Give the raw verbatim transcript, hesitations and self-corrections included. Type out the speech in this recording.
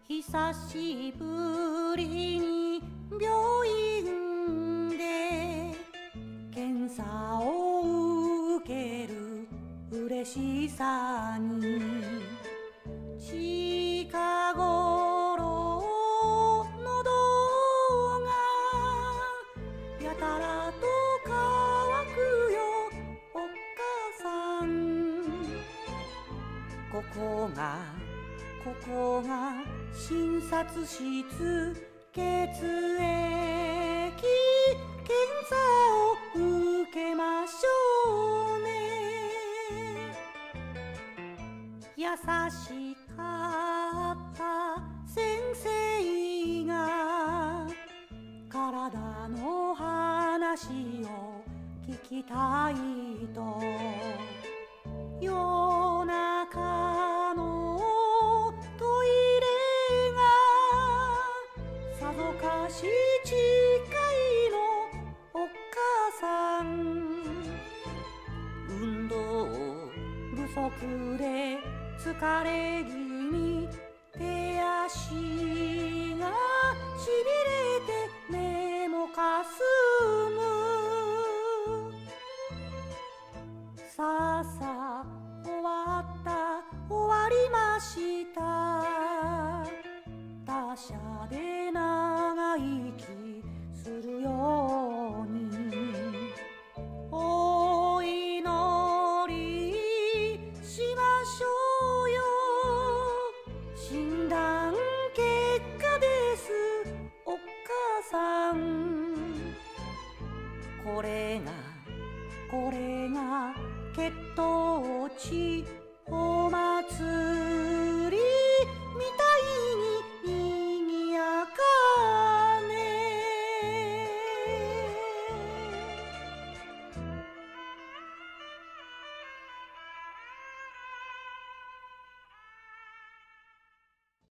久しぶりに病院で検査を受ける嬉しさに近頃喉がやたらと乾くよお母さん。ここがここが診察室、血液検査を受けましょうね。優しかった先生が体の話を聞きたいと夜中のトイレがさぞかし近いのお母さん。運動不足で疲れ気味、手足がしびれて目もかすむ。さあさあ終わった終わりました。他者で長生きするようにお祈りしましょうよ。診断結果ですお母さん。これがこれが血糖値お祭り